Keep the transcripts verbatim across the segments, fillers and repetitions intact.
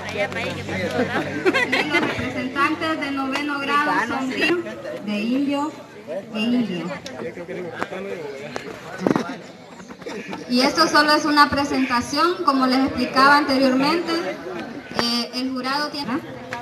Los representantes del noveno grado son de indio e indio. Y esto solo es una presentación, como les explicaba anteriormente, eh, el jurado tiene...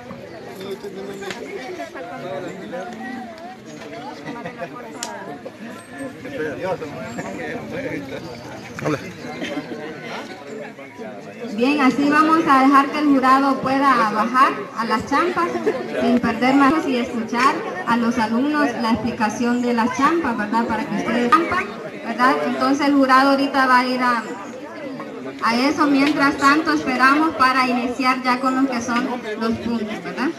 Bien, así vamos a dejar que el jurado pueda bajar a las champas sin perder más y escuchar a los alumnos la explicación de las champas, ¿verdad? Para que ustedes champan, ¿verdad? Entonces el jurado ahorita va a ir a, a eso. Mientras tanto esperamos para iniciar ya con los que son los puntos, ¿verdad?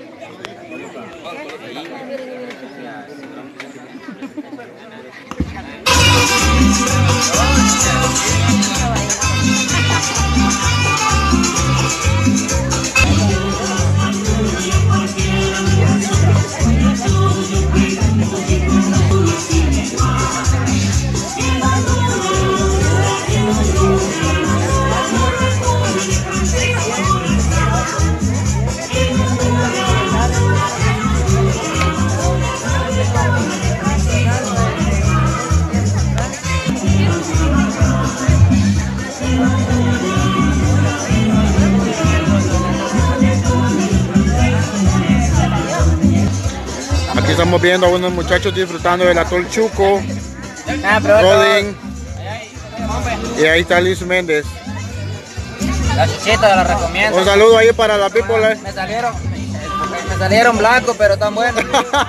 Aquí estamos viendo a unos muchachos disfrutando del atol Chuco, Ah, Rodin, y ahí está Luis Méndez. La chichita la recomiendo. Un saludo ahí para la people. Eh. Me salieron, me salieron blancos, pero están buenos.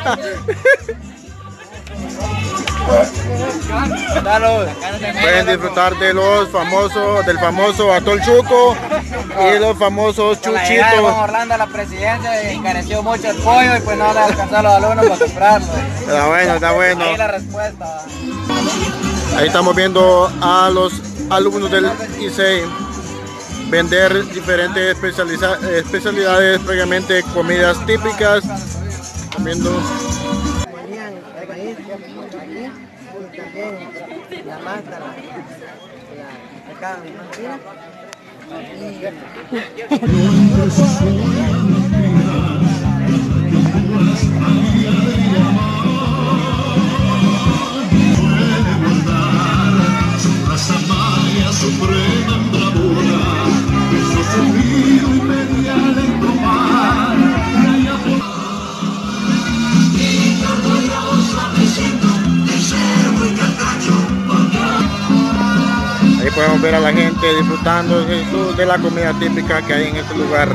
Pueden disfrutar de los famosos, del famoso atol Chuco y los famosos Con la llegada de Juan chuchitos. Orlando a la presidencia encareció mucho el pollo y pues no le alcanzó a los alumnos para comprarlo. Está bueno, está bueno. Ahí la respuesta. Ahí estamos viendo a los alumnos del I C E I vender diferentes especializa- especialidades, previamente comidas típicas. Están viendo. La masa, la, Ahí podemos ver a la gente disfrutando de, de la comida típica que hay en este lugar.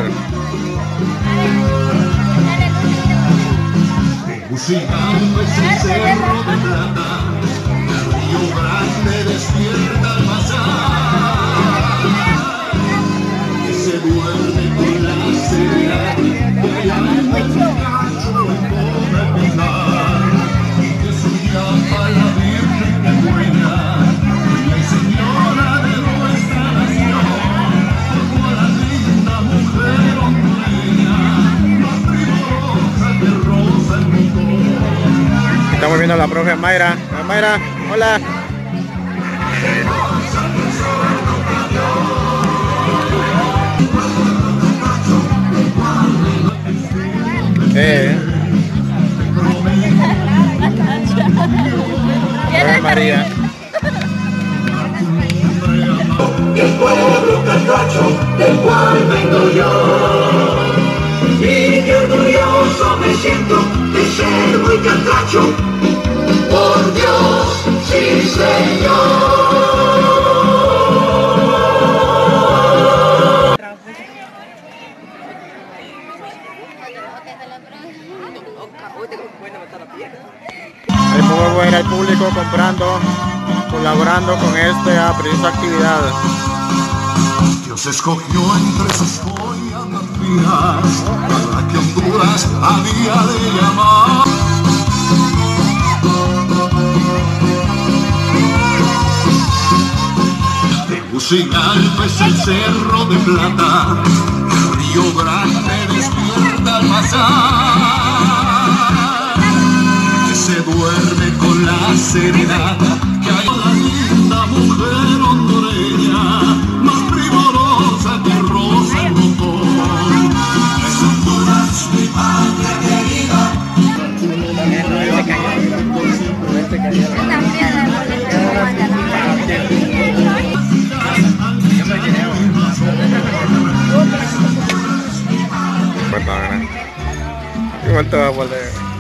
Tegucigalpa es el cerro de plata, el río Grande despierta al pasar, que se duerme con la serenata, bailando en su cacho en todo el pinar, y que su llama la Virgen que buena, la señora de nuestra nación, como la linda mujer hondureña, más primorosa que rosa el mundo. Estamos viendo a la profe Mayra. Mayra, hola. Eh. Profe María. El pueblo catracho del cual vengo yo, y qué orgulloso me siento de ser muy catracho, por Dios, sí señor. Ahí podemos ver al público comprando, colaborando con esta precisa actividad. Dios escogió entre sus joyas más finas para que Honduras había de llamar. Tegucigalpa es el cerro de plata, el río Grande despierta al pasar, que se duerme con la serenata que hay la linda mujer hondureña, más primorosa que rosa el motor, ¿Cuánto va a poner?